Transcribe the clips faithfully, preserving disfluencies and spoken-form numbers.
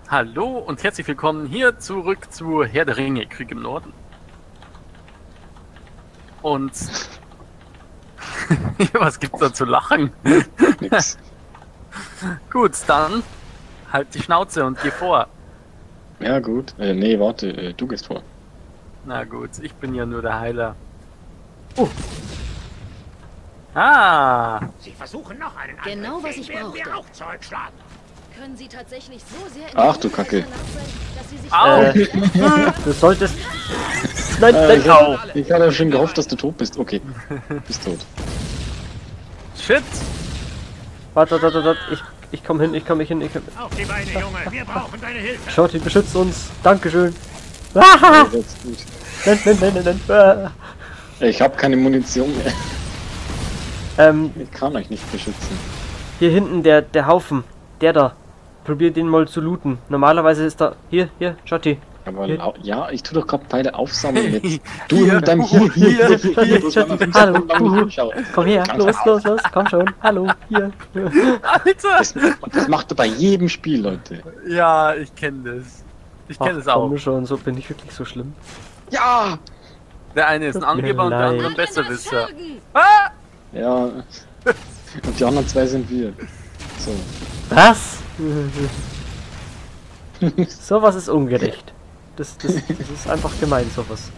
Hallo und herzlich willkommen hier zurück zu Herr der Ringe, Krieg im Norden. Und was gibt's da zu lachen? Nix. Gut, dann halt die Schnauze und geh vor. Ja gut. Äh, nee, warte, äh, du gehst vor. Na gut, ich bin ja nur der Heiler. Oh. Ah. Sie versuchen noch einen Genau, Angriff, was den ich werden wir brauchte. auch zurückschlagen. Können Sie tatsächlich so sehr in Ach, die du Kacke. Dunkelheit verlaufen sein, dass Sie sich Au. Äh, du solltest... Nein, Äh, nein, ich au! hab- ich hatte schon gehofft, dass du tot bist. Okay, bist tot. Shit. Warte, warte, warte, ich, ich komm hin, ich komm nicht hin, ich komm... Auf die Beine, Junge, wir brauchen deine Hilfe. Shorty, beschützt uns! Dankeschön! Ah! Ja, jetzt gut. Nein, nein, nein, nein, nein! Ah. Ich habe keine Munition mehr. Ähm, Ich kann euch nicht beschützen. hier hinten, der, der Haufen, der da. Probier den mal zu looten. Normalerweise ist da... Hier, hier, Shorty. Aber Hier. lau- ja, ich tu doch gerade Pfeile aufsammeln jetzt. Du Hier, mit deinem hier, hier, hier, hier, hier, bloß weil man fünf Hallo, Sekunden lang nicht du. hinschaut. Komm her, Ganz los, auf. los, los, komm schon. Hallo, hier. Alter. Das, das macht er bei jedem Spiel, Leute. Ja, ich kenne das. Ich kenne Ach, es auch. komm schon, so bin ich wirklich so schlimm. Ja! Der eine ist ein Tut mir Angeber und der leid. andere ein Besserwisser. Schergen! Ah! Ja. Und die anderen zwei sind wir. So. Was? Sowas ist ungerecht. Das, das, das ist einfach gemein, sowas.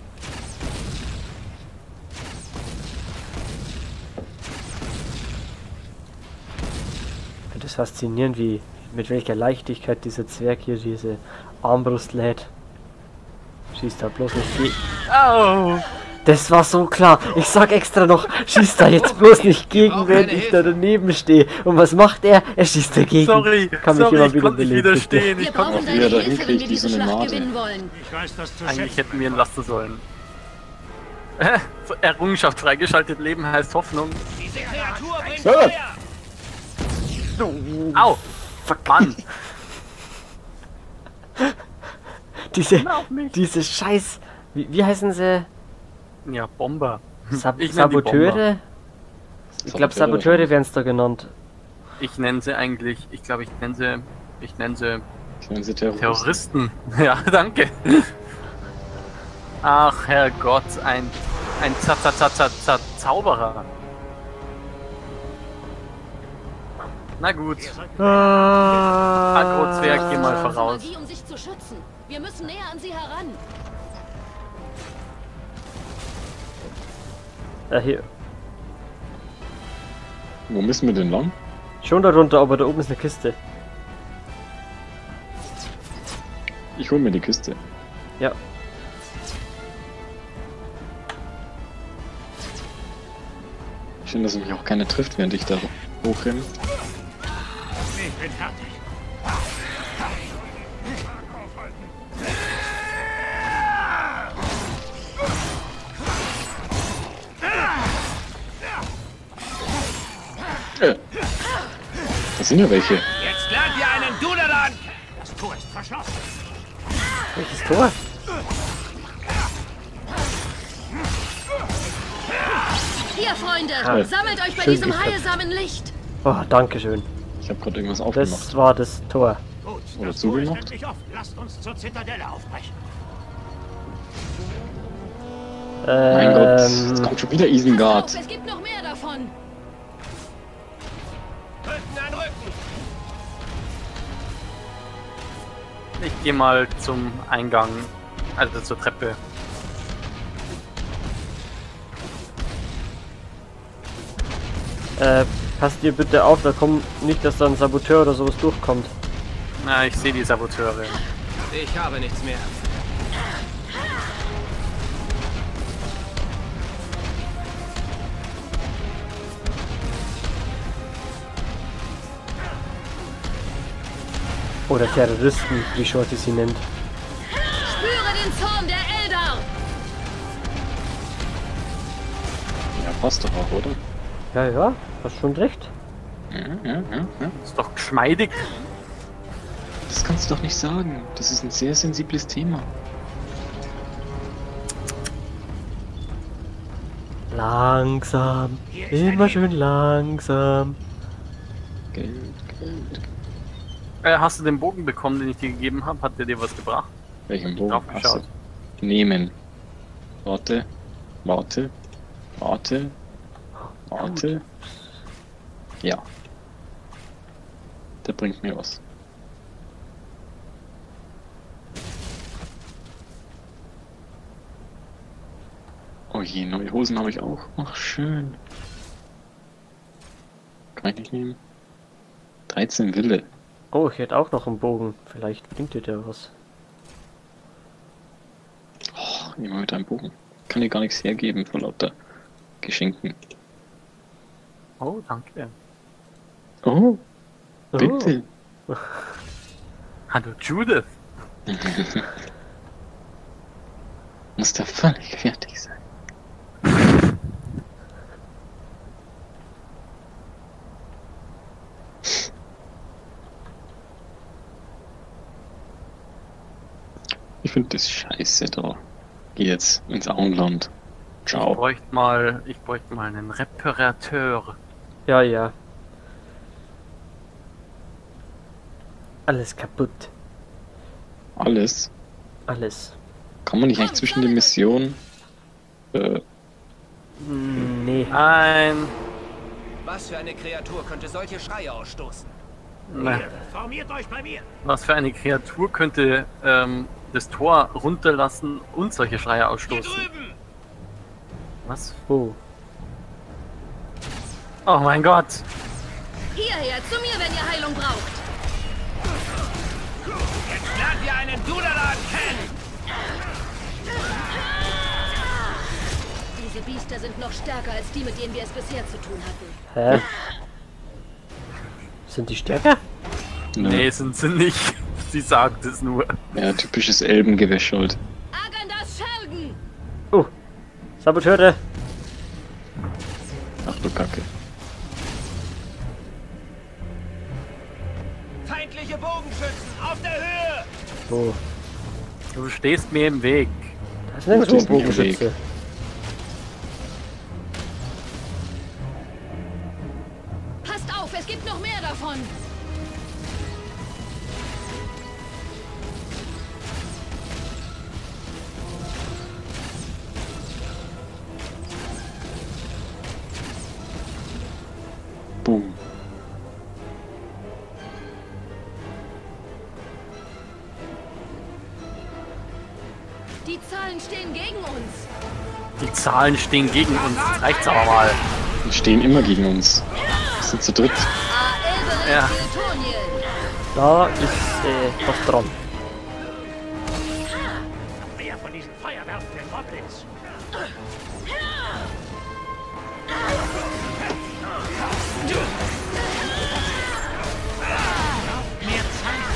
Ich finde es faszinierend, wie mit welcher Leichtigkeit dieser Zwerg hier diese Armbrust lädt. Schießt da bloß nicht gegen. Au! Das war so klar. Ich sag extra noch, schießt da jetzt bloß nicht gegen, wenn ich da daneben stehe. Und was macht er? Er schießt dagegen. Sorry, Kann mich sorry, immer ich wieder konnte nicht beleben, widerstehen. Wir Ich konnte brauchen nicht. wieder deine dahin Hilfe, wenn wir kriegt, wie so diese eine Schlacht Made. gewinnen wollen. Ich weiß das zu Eigentlich schätzen. hätten wir ihn lassen sollen. Errungenschaft freigeschaltet, Leben heißt Hoffnung. Diese Kreatur bringt Ja. Feuer. Au! Fuck, Mann! Diese, Auf mich. diese Scheiß... Wie, wie heißen sie? Ja, Bomber. Sab Ich nenn die Saboteure? Ich glaube Saboteure werden es da genannt. Ich nenne sie eigentlich, ich glaube, ich nenne sie, ich nenne sie Ich nenne sie Terroristen. Terroristen. Ja, danke. Ach, Herrgott, ein, ein Z Z Z Z Z Zauberer. Na gut, Ah, Agro-Zwerg, geh mal Diese voraus. Magie, um sich zu schützen. Wir müssen näher an sie heran. Ja, hier. Wo müssen wir denn lang? Schon darunter, aber da oben ist eine Kiste. Ich hol mir die Kiste. Ja. Schön, dass mich auch keiner trifft, während ich da hochrenne. Ich bin fertig. Äh. Da sind ja welche. Jetzt lernt ihr einen Dudelan. Das Tor ist verschlossen. Welches Tor? Hier, Freunde, Ah, sammelt euch bei schön diesem geklappt. heilsamen Licht. Oh, danke schön. Ich habe gerade irgendwas aufgemacht. Das war das Tor. Gut, Oder das Tor ist zugemacht? endlich offen. Lasst uns zur Zitadelle aufbrechen. Mein Gott, jetzt Ähm, kommt schon wieder Pass Isengard. auf, es gibt noch mehr davon. Rücken an Rücken. Ich gehe mal zum Eingang, also zur Treppe. äh, passt ihr bitte auf, da kommt nicht, dass da ein Saboteur oder sowas durchkommt. Na, ich sehe die Saboteure. Ich habe nichts mehr. Oder Terroristen, wie Shorty sie nennt. Spüre den Zorn der Eldar. Ja, passt doch auch, oder? Ja, ja, hast schon recht. Ja, ja, ja, ja. Ist doch geschmeidig. Das kannst du doch nicht sagen. Das ist ein sehr sensibles Thema. Langsam, immer schön langsam. Geld, Geld. Äh, hast du den Bogen bekommen, den ich dir gegeben habe? Hat der dir was gebracht? Welchen Bogen? Drauf Achso. geschaut. Nehmen. Warte. Warte. Warte. Warte. Ja. Der bringt mir was. Oh je, neue Hosen habe ich auch. Ach, schön. Kann ich nicht nehmen. dreizehn Wille. Oh, ich hätte auch noch einen Bogen. Vielleicht bringt dir der was. Oh, immer mit einem Bogen. Kann dir gar nichts hergeben vor lauter Geschenken. Oh, danke. Oh, bitte. Oh. Hallo Judith. Muss da völlig fertig sein. Ich finde das scheiße da. Geh jetzt ins Auenland. Ich Ciao. bräuchte mal, ich bräuchte mal einen Reparateur. Ja, ja. Alles kaputt. Alles. Alles. Kann man nicht eigentlich zwischen den Missionen... Äh, Hm, Nee. Ein, Was für eine Kreatur könnte solche Schreie ausstoßen? ne, Formiert euch bei mir. was für eine Kreatur könnte ähm, das Tor runterlassen und solche Schreie Hier ausstoßen? drüben. Was? Oh. Oh mein Gott. Hierher, zu mir, wenn ihr Heilung braucht. Jetzt lernt ihr einen Duderland kennen. Diese Biester sind noch stärker als die, mit denen wir es bisher zu tun hatten. Hä? Sind die stärker? ne. Nee, sind sie nicht. Sie sagt es nur. Ja, typisches Elbengewäsch halt. Agendas Schergen! Oh. Saboteure. Ach du Kacke. Feindliche Bogenschützen auf der Höhe. Oh. Du stehst mir im Weg. Da ist nirgendwo ein stehst mir im Bogenschütze. Passt auf, es gibt noch mehr davon. Boom. Die Zahlen stehen gegen uns. Die Zahlen stehen gegen uns. Jetzt reicht's aber mal. Die stehen immer gegen uns. Wir sind zu dritt. A. Ja. Elberich Da ist äh, was dran. Mehr von diesen feuerwerfenden Goblins. Mehr Zeit.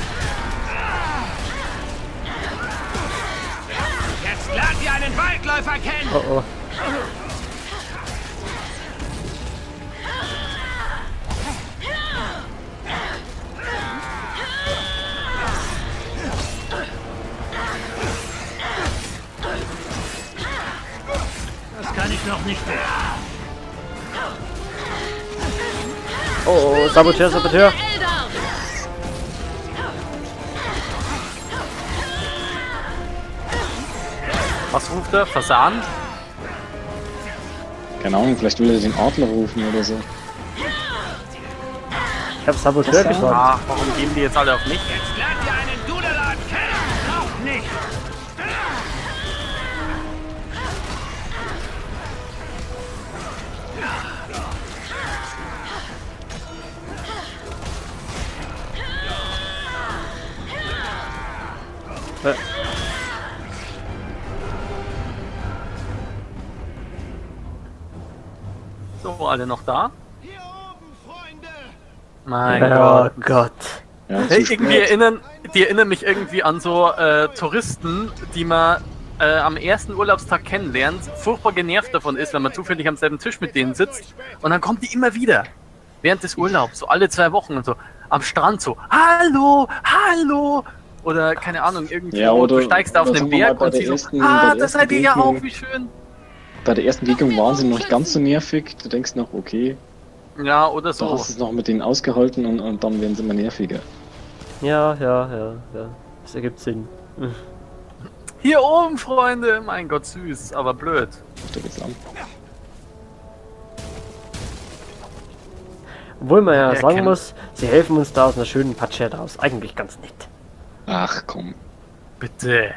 Jetzt lernt ihr einen Waldläufer kennen. Oh oh. Das kann ich noch nicht mehr. Oh oh, Saboteur, Saboteur. Der Eldar! Was ruft er? Fasan? Keine Ahnung, vielleicht will er den Adler rufen oder so. Ich hab Saboteur Was gesagt. Ach, warum gehen die jetzt alle auf mich? Jetzt lernt ihr einen Duderland kennen. Auch nicht. Äh, So, alle noch da? Hier oben, Freunde. Mein oh Gott. Gott. Ja, Hey, zu irgendwie spät. erinnern, die erinnern mich irgendwie an so äh, Touristen, die man äh, am ersten Urlaubstag kennenlernt, furchtbar genervt davon ist, wenn man zufällig am selben Tisch mit denen sitzt und dann kommt die immer wieder. Während des Urlaubs, so alle zwei Wochen und so, am Strand so, hallo, hallo! Oder keine Ahnung, irgendwie, Ja, oder- du steigst auf oder den sagen wir mal Berg bei und der sie so, ersten- bei ah, der das seid ihr ja ersten auch, Begegnung. wie schön. Bei der ersten Begegnung waren sie noch nicht ganz so nervig. Du denkst noch, okay, Ja, oder da so. hast du es noch mit denen ausgehalten und, und dann werden sie immer nerviger. Ja, ja, ja, ja. Das ergibt Sinn. Hm. Hier oben, Freunde! Mein Gott, süß, aber blöd. Du bist an. Obwohl man ja Wer sagen kennt- muss, sie helfen uns da aus einer schönen Patsche raus. Eigentlich ganz nett. Ach komm. Bitte.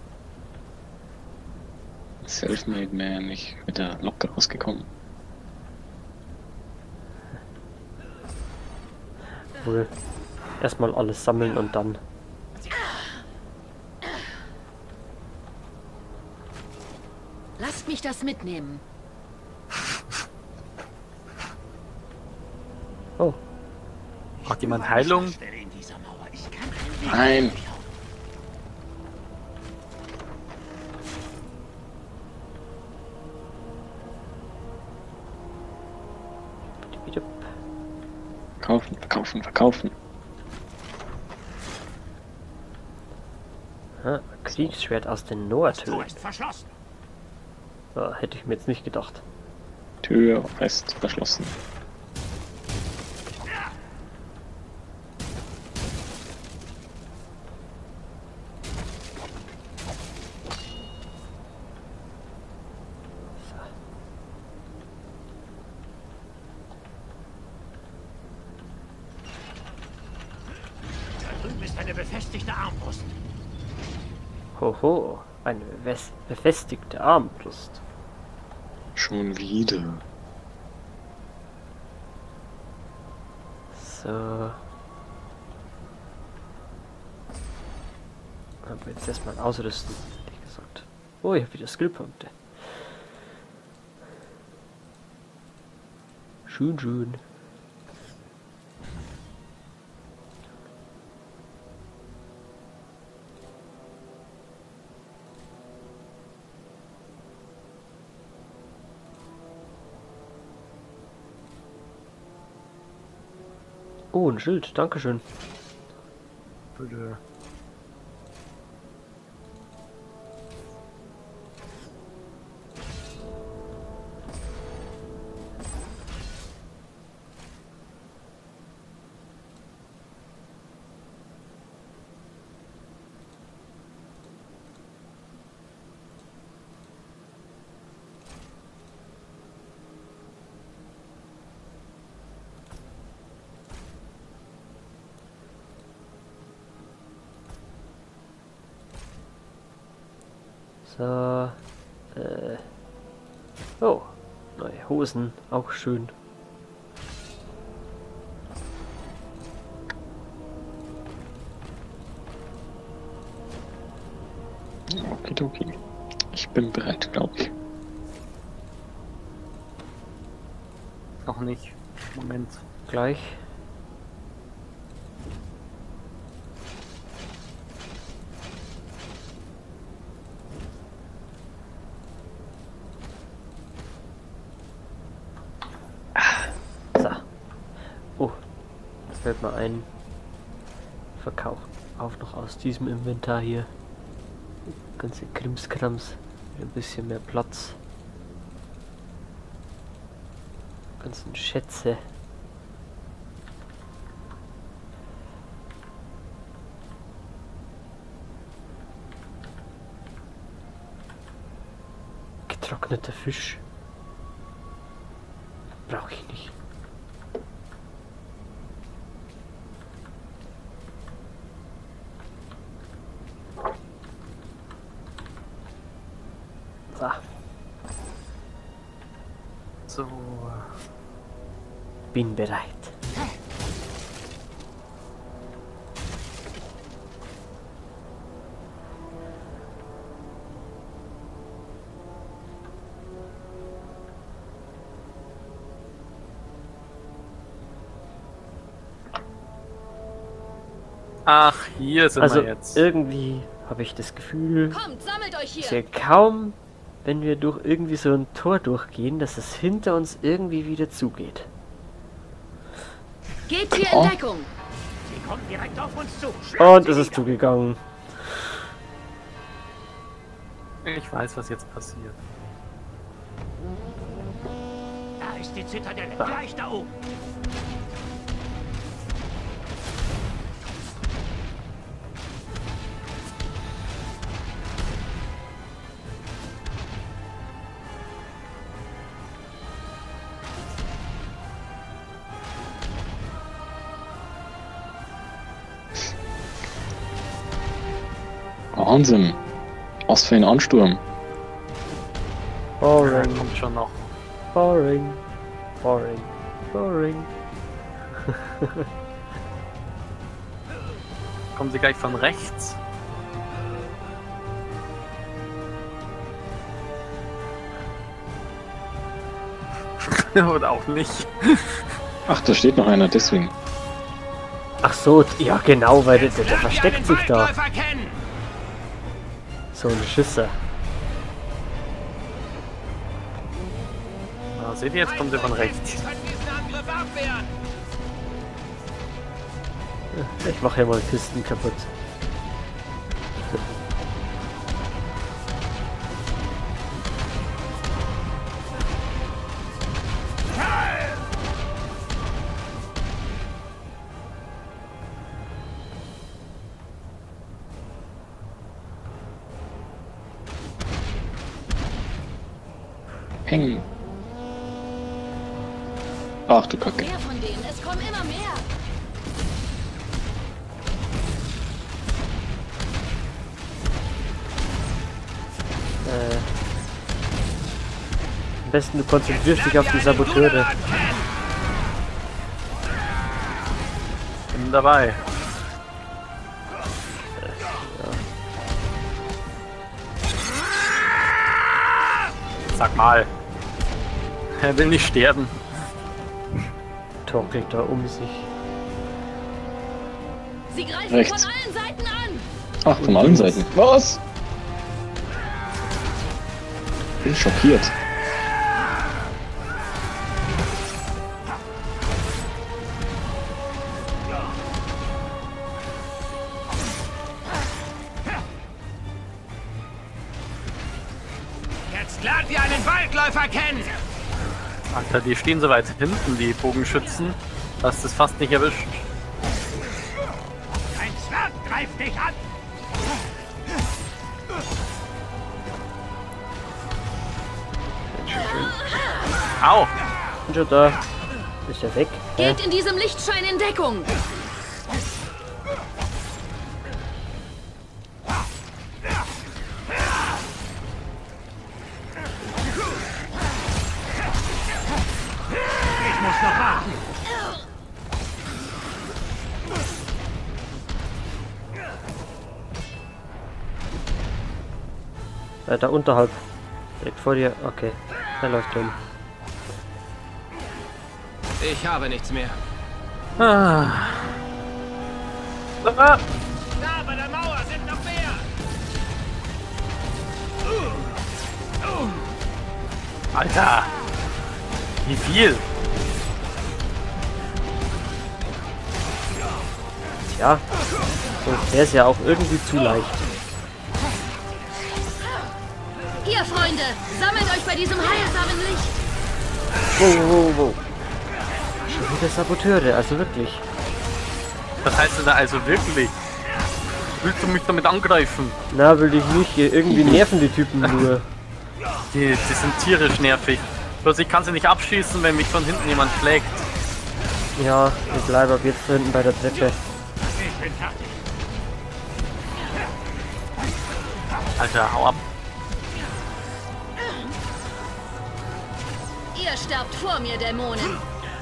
Selfmade Man, ich bin da locker rausgekommen. Wohl. Erstmal alles sammeln und dann. Lasst mich das mitnehmen. Oh, Hat jemand Heilung? Stelle in dieser Mauer. Ich kann einen Weg Nein. durchhauen. wieder. Verkaufen, verkaufen, verkaufen. Ah, Kriegsschwert aus den Das Nordhöhlen. Tor ist verschlossen. Ah, hätte ich mir jetzt nicht gedacht. Tür fest verschlossen. Da drüben ist eine befestigte Armbrust. Hoho, eine bes- befestigte Armbrust. Schon wieder. So. Aber jetzt erstmal ausrüsten, hätte ich gesagt. Oh, ich habe wieder Skillpunkte. Schön, schön. Oh, ein Schild, dankeschön. Bitte. So. Äh. Oh, neue Hosen, auch schön. Okidoki. Ich bin bereit, glaube ich. Noch nicht. Moment. Gleich. So. Oh, fällt mir ein. Verkauf auch noch aus diesem Inventar hier. Ganze Krimskrams. Ein bisschen mehr Platz. Ganzen Schätze. Getrockneter Fisch. Brauche ich nicht. So. So. Bin bereit. Ach, hier sind Also wir jetzt. irgendwie habe ich das Gefühl, Kommt, sammelt euch dass hier. wir kaum, wenn wir durch irgendwie so ein Tor durchgehen, dass es hinter uns irgendwie wieder zugeht. Geht hier Oh. in Deckung. Sie kommen direkt auf uns zu. Schlagen Und Sie es ist nieder. zugegangen. Ich weiß, was jetzt passiert. Da ist die Zitadelle. Ah. Gleich da oben. Wahnsinn. Was für ein Ansturm. Boring, Kommt schon noch. boring, boring, boring. Kommen sie gleich von rechts. Oder auch nicht. Ach, da steht noch einer, deswegen. Ach so, ja genau, weil der, der, der Lernt ihr versteckt einen sich da. Waldläufer kennen? So ein Schisser. Ah, seht ihr, jetzt kommt sie von rechts. Wir können diesen Angriff abwehren. Ich mache ja mal Kisten kaputt. Peng. Ach du Kacke. Mehr von denen, es kommen immer mehr. Äh, am besten du konzentrierst dich auf die Saboteure. Bin dabei. Sag mal. Er will nicht sterben. Torkelt da um sich. Sie greifen Rechts. von allen Seiten an. Ach, von allen Seiten. Was? Bin schockiert. Jetzt lernt ihr einen Waldläufer kennen. Alter, die stehen so weit hinten, die Bogenschützen, dass das fast nicht erwischt. Ein Zwerg greift dich an. Au! Bin schon da. Ist er weg? Hä? Geht in diesem Lichtschein in Deckung. Ich muss noch warten. Äh, da unterhalb. Direkt vor dir. Okay. Er läuft um. Ich habe nichts mehr. Ah. Ah. Da bei der Mauer sind noch mehr. Alter! Wie viel? Ja. So, der ist ja auch irgendwie zu leicht. Ihr Freunde, sammelt euch bei diesem heilsamen Licht. Wow, wow, wow. Schon wieder Saboteure, also wirklich. Was heißt denn da also wirklich? Willst du mich damit angreifen? Na, will ich nicht. Hier irgendwie nerven die Typen nur. Die, die sind tierisch nervig. Bloß ich kann sie nicht abschießen, wenn mich von hinten jemand schlägt. Ja, ich bleibe ab jetzt hinten bei der Treppe. Ich bin fertig. Alter, hau ab. Ihr sterbt vor mir, Dämonen.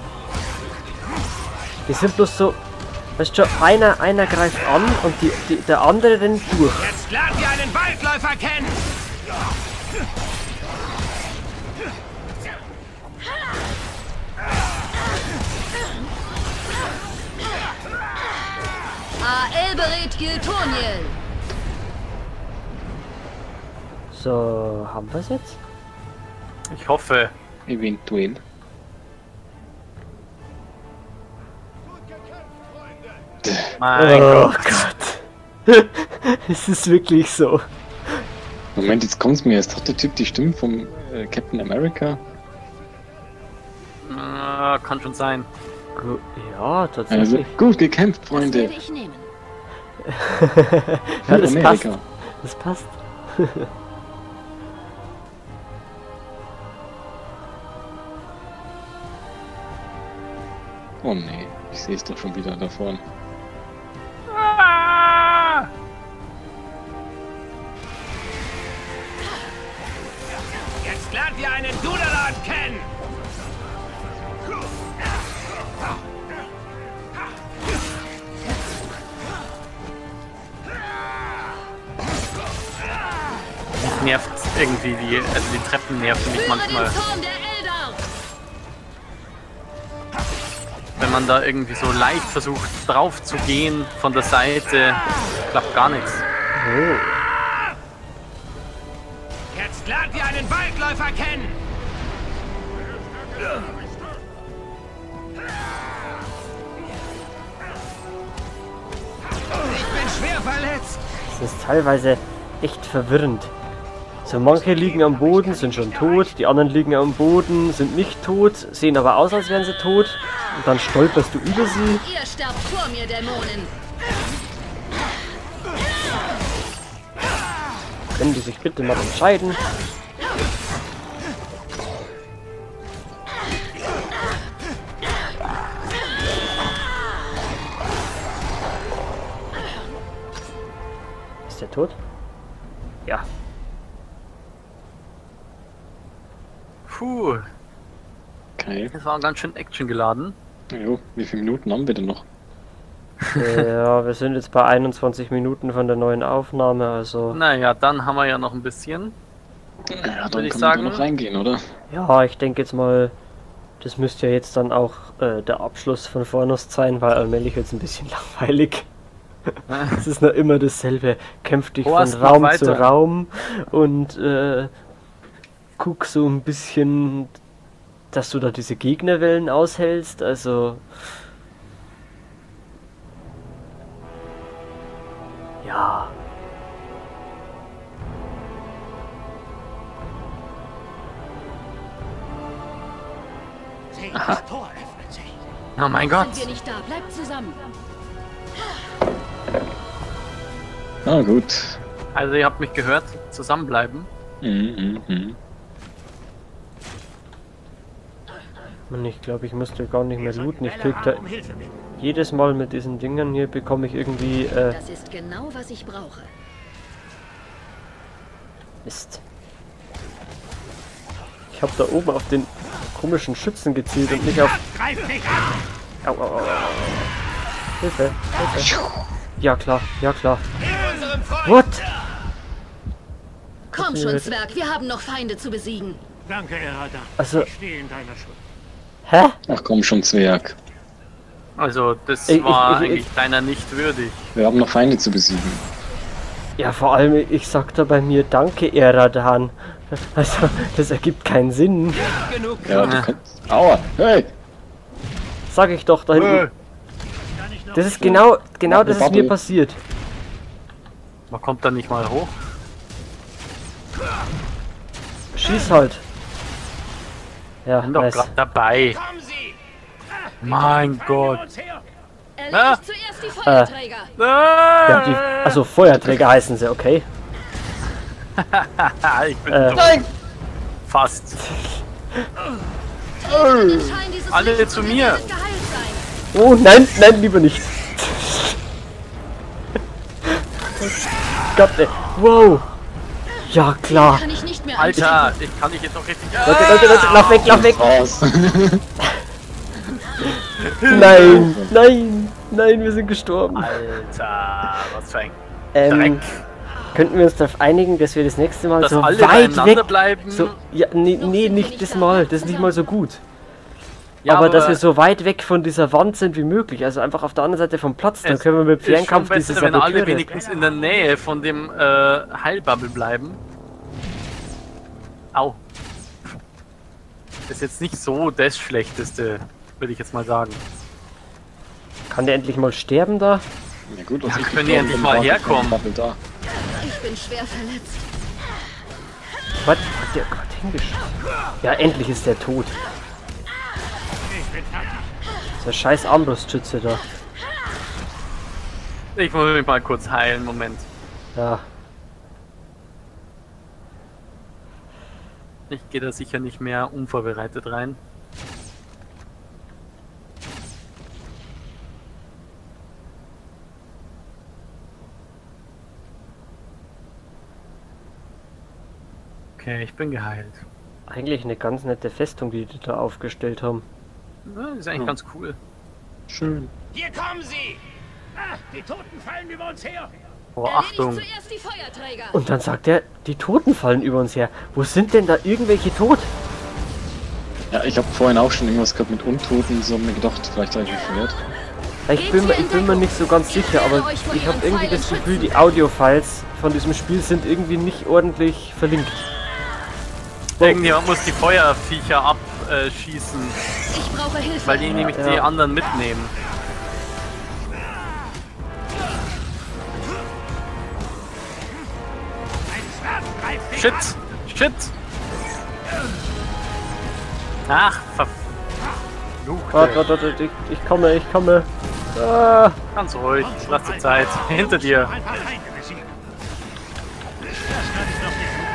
Die sind bloß so. Weißt du, einer, einer greift an und die, die, der andere rennt durch. Jetzt lernt ihr einen Waldläufer kennen. Aelberet Giltoniel. So, haben wir es jetzt? Ich hoffe. Eventuell. Mein Oh Gott. Gott. Es ist wirklich so. Moment, jetzt kommt's mir erst. Hat der Typ die Stimme vom äh, Captain America? Ah, kann schon sein. Gu- Ja, Also, tatsächlich. gut gekämpft, Das Freunde. werde ich nehmen. Ja, das Für passt. Amerika. Das passt. Oh nee, ich sehe es doch schon wieder da vorne. Ah! Jetzt lernt ihr einen Dudelan kennen! Mich nervt irgendwie die, also die Treppen nerven mich Über den manchmal. Turm der Eldar! Wenn man da irgendwie so leicht versucht drauf zu gehen von der Seite, klappt gar nichts. Oh. Jetzt lernt ihr einen Waldläufer kennen! Ich bin schwer verletzt. Das ist teilweise echt verwirrend. So manche liegen am Boden, sind schon tot, die anderen liegen am Boden, sind nicht tot, sehen aber aus, als wären sie tot. Und dann stolperst du über sie. Ihr sterbt vor mir, Dämonen! Können die sich bitte mal entscheiden? Ist der tot? Ja. Puh, Okay. das war ganz schön actiongeladen. Jo, wie viele Minuten haben wir denn noch? Äh, ja, wir sind jetzt bei einundzwanzig Minuten von der neuen Aufnahme, also... Naja, dann haben wir ja noch ein bisschen. Ja, dann Würde können ich wir sagen- da noch reingehen, oder? Ja, ich denke jetzt mal, das müsste ja jetzt dann auch äh, der Abschluss von Fornost sein, weil allmählich wird es ein bisschen langweilig. Es ist noch immer dasselbe. Kämpf dich von Horst, mach Raum zu weiter. Raum und äh, guck so ein bisschen, dass du da diese Gegnerwellen aushältst. Also ja. Seht, das Tor öffnet sich. Oh mein Gott. Sind wir nicht da? Bleibt zusammen! Ah, gut. Also ihr habt mich gehört, zusammenbleiben. Mhm, mhm, mhm. Und ich glaube, ich müsste gar nicht mehr Wir looten. Ich sollten krieg da Bella um Hilfe bitten. jedes Mal mit diesen Dingern hier bekomme ich irgendwie äh, Das ist genau, was ich brauche. Mist. Ich habe da oben auf den komischen Schützen gezielt und nicht auf... Greift mich an! Au, au, au, au. Hilfe, Hilfe. Ja klar, ja klar. In unserem Freund. What? Komm schon, Zwerg, wir haben noch Feinde zu besiegen. Danke, Erada. Also- Ich stehe in deiner Schuld. Hä? Ach komm schon, Zwerg. Also das Ich- ich- war ich- eigentlich deiner nicht würdig. Wir haben noch Feinde zu besiegen. Ja, vor allem, ich sag da bei mir Danke, Eradan. Also, das ergibt keinen Sinn. Genug. Ja, du kannst... Aua! Hey! Sag ich doch da Äh, hinten. Das ist genau, genau das ist mir Bubble. passiert. Man kommt da nicht mal hoch. Schieß halt. Ja, Bin doch nice. gerade dabei. Kommen Sie! Mein Gott. Uns her! Erledigt Ah. zuerst die Feuerträger. Ja, die, also Feuerträger heißen sie, okay? ich bin Äh. tot. Nein! Fast. Den Schein dieses Alle Lichts zu und ihr mir. werdet geheilt sein. Oh, nein, nein, lieber nicht. Gott, ey. Wow. Ja, klar. Kann ich nicht mehr Alter, ich kann dich jetzt auch richtig... Leute, Leute, Leute, lauf weg, lauf weg. Raus! Nein, nein, nein, wir sind gestorben. Alter, was für ein Ähm, Dreck. könnten wir uns darauf einigen, dass wir das nächste Mal Dass so alle weit beieinander weg... bleiben. So, ja, nee, nee, nicht das Mal. Das ist nicht mal so gut. Ja, aber, dass wir so weit weg von dieser Wand sind wie möglich. Also einfach auf der anderen Seite vom Platz. Dann Es können wir mit ist schon Fernkampf besser, diese wenn alle Saboteure... wenigstens in der Nähe von dem äh, Heilbubble bleiben. Au. Ist jetzt nicht so das Schlechteste, würde ich jetzt mal sagen. Kann der endlich mal sterben da? Ja gut, was ich können die endlich mal herkommen. Da. Ich bin schwer verletzt. Was hat der gerade hingeschickt? Ja, endlich ist der tot. Ich bin fertig. Der scheiß Armbrustschütze da. Ich muss mich mal kurz heilen, Moment. Ja. Ich gehe da sicher nicht mehr unvorbereitet rein. Okay, ich bin geheilt. Eigentlich eine ganz nette Festung, die die da aufgestellt haben. Ja, ist eigentlich Hm. ganz cool. Schön. Hier kommen sie! Ah, die Toten fallen über uns her! Oh, Erledigt Achtung. zuerst die Feuerträger. Und dann sagt er, die Toten fallen über uns her. Wo sind denn da irgendwelche tot? Ja, ich habe vorhin auch schon irgendwas gehabt mit Untoten, so mir gedacht, vielleicht habe ich mich verwirrt. Ich bin, mir- ich bin mir nicht so ganz sicher, aber ich habe irgendwie das Gefühl, die Audio-Files von diesem Spiel sind irgendwie nicht ordentlich verlinkt. Irgendjemand muss die Feuerviecher abschießen, Ich brauche Hilfe. weil die nämlich Ja. die anderen mitnehmen. Ein Schwert greift Shit! Shit! Ach, verfluchte. Warte, warte, warte, ich, ich komme, ich komme. Ah, Ganz ruhig, lass dir Zeit. Hinter dir. ein paar Feinde besiegen. Das kann ich doch nicht.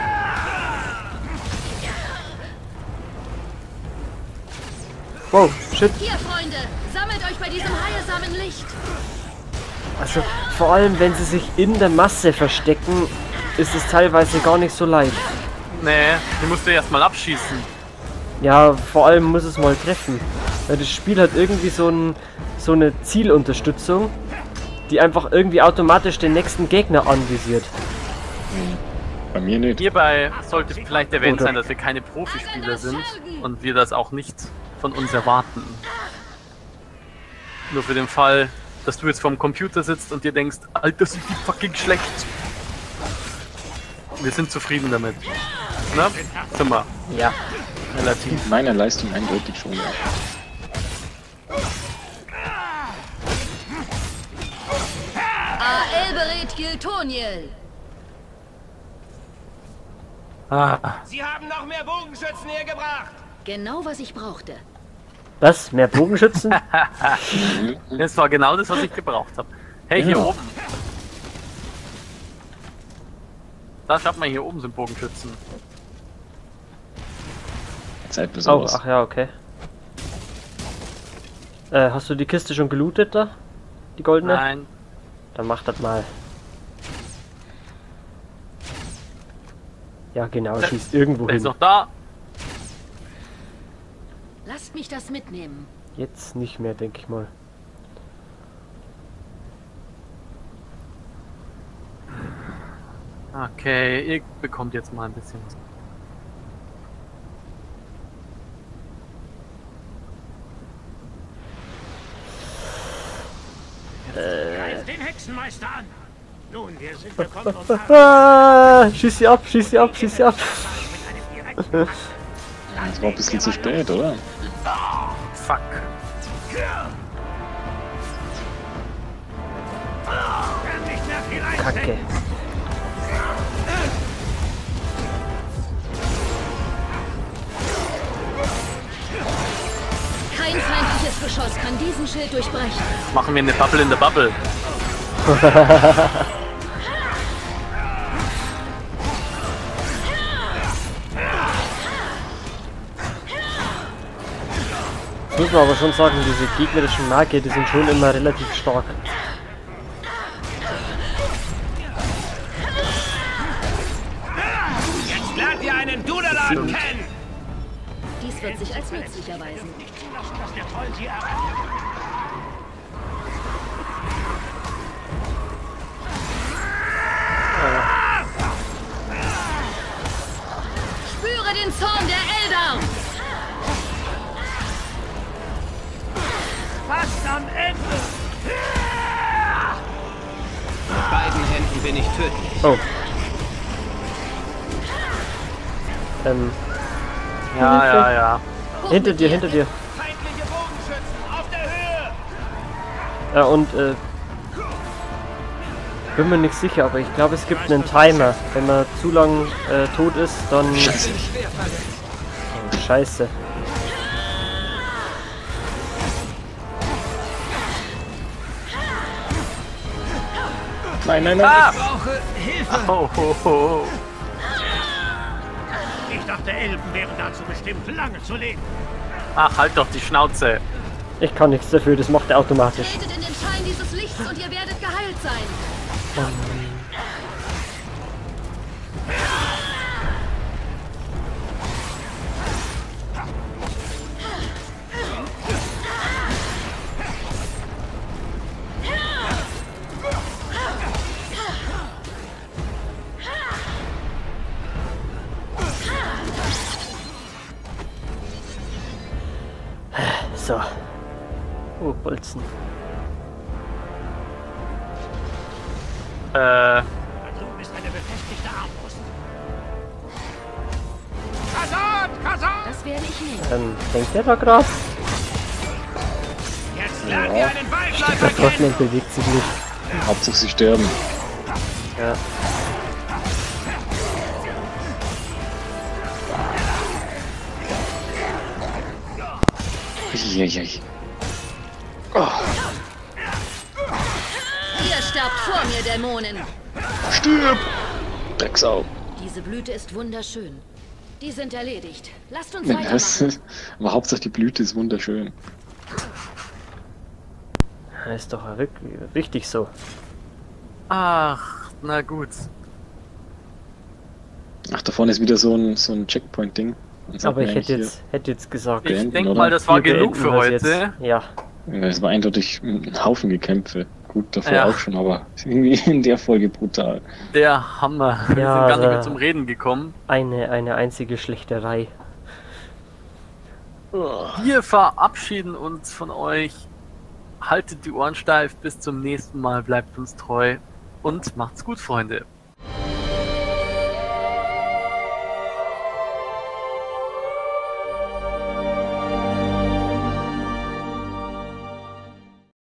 wow, shit. Hier, Freunde, sammelt euch bei diesem heilsamen Licht. Also, vor allem, wenn sie sich in der Masse verstecken, ist es teilweise gar nicht so leicht. Nee, die musst du erstmal abschießen. Ja, vor allem muss es mal treffen. Weil das Spiel hat irgendwie so, ein, so eine Zielunterstützung, die einfach irgendwie automatisch den nächsten Gegner anvisiert. Bei mir nicht. Hierbei sollte vielleicht erwähnt Oder- sein, dass wir keine Profispieler sind und wir das auch nicht von uns erwarten. Nur für den Fall, dass du jetzt vorm Computer sitzt und dir denkst, Alter, sind die fucking schlecht. Wir sind zufrieden damit. Ne? Sind wir. Ja. Relativ. Meine Leistung eindeutig schon, ja. Aelberet Giltoniel. Ah, Sie haben noch mehr Bogenschützen hergebracht! Genau, was ich brauchte. Was? Mehr Bogenschützen? das war genau das, was ich gebraucht habe. Hey, hier Ja. oben. Da schaut man, hier oben sind Bogenschützen. Zeit Oh, besonders. ach ja, okay. Äh, hast du die Kiste schon gelootet da? Die goldene? Nein. Dann mach das mal. Ja, genau, schießt irgendwo Der ist hin. noch da. Lasst mich das mitnehmen. Jetzt nicht mehr, denke ich mal. Okay, ihr bekommt jetzt mal ein bisschen was. Greift den Hexenmeister an! Nun, wir sind gekommen, um Ah, schieß sie ab, schieß sie ab, schieß sie ab. mit einem direkten Das war ein bisschen zu spät, oder? Fuck. nicht mehr viel einstecken. Kacke. Kein feindliches Geschoss kann diesen Schild durchbrechen. Machen wir eine Bubble in der Bubble. Muss man aber schon sagen, diese gegnerischen Magier, die sind schon immer relativ stark. Jetzt lernt ihr einen Dudelan kennen! Dies wird sich als nützlich erweisen. Nicht zulassen, dass der Troll sie erreicht. Spüre den Zorn der Eldar! Fast am Ende! Mit beiden Händen bin ich tödlich. Oh. Ähm, Ja, ja, ja. Hoch hinter mit dir, hinter dir. Feindliche Bogenschützen auf der Höhe! Ja, und, äh, bin mir nicht sicher, aber ich glaube, es gibt einen Timer. Wenn man zu lang äh, tot ist, dann... Scheiße. Oh, Scheiße. Nein, nein, nein. Ah! Brauche Hilfe! Oh, oh, oh. Ich dachte, Elben wären dazu bestimmt, lange zu leben. Ach, halt doch die Schnauze. Ich kann nichts dafür, das macht er automatisch. Tretet in den Schein dieses Lichts und ihr werdet geheilt sein. So. Oh, Bolzen. Äh, Da drüben ist eine befestigte Armbrust. Kasat! Kasat! Das werde ich nehmen. Ähm, denkt der da gerade? Jetzt lernt ihr einen Der Waldläufer Trottel kennen! bewegt sich nicht. Hauptsache sie sterben. Ja. Eieiei. Oh, Ihr sterbt vor mir, Dämonen. stirb! Drecksau. Diese Blüte ist wunderschön. Die sind erledigt. Lasst uns Ja, das, weitermachen. aber Hauptsache die Blüte ist wunderschön. Das ist doch wirklich richtig so. ach, na gut. Ach, da vorne ist wieder so ein, so ein Checkpoint-Ding. Dann sagt Aber man ich hätte eigentlich jetzt, hätte jetzt gesagt, Ich Beenden, denke oder? mal, das war wir genug beenden für wir's heute. jetzt. Ja, hier, es war eindeutig ein Haufen Gekämpfe. Gut, davor Ja. auch schon, aber irgendwie in der Folge brutal. Der Hammer. Wir Ja, sind gar nicht mehr aber- zum Reden gekommen. eine, eine einzige Schlächterei. Wir verabschieden uns von euch. Haltet die Ohren steif. Bis zum nächsten Mal. Bleibt uns treu. Und macht's gut, Freunde.